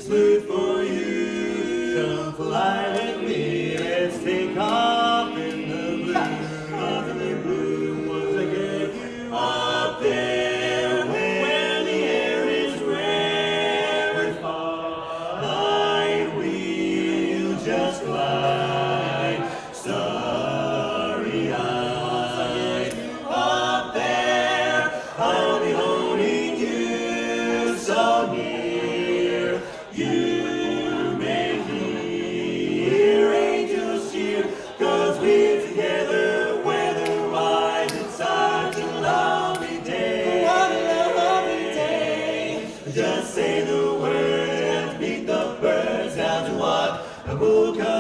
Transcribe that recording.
flute for you. Come fly with me, let's take off in the blue. Off in the blue, once I get you up there where the air is rarefied. I will just glide, starry-eyed. Up there, I'll be holding you so near. You may hear angels cheer, 'cause we're together weather-wise. It's such a lovely day. What a lovely day. Just say the words, beat the birds down to what a bull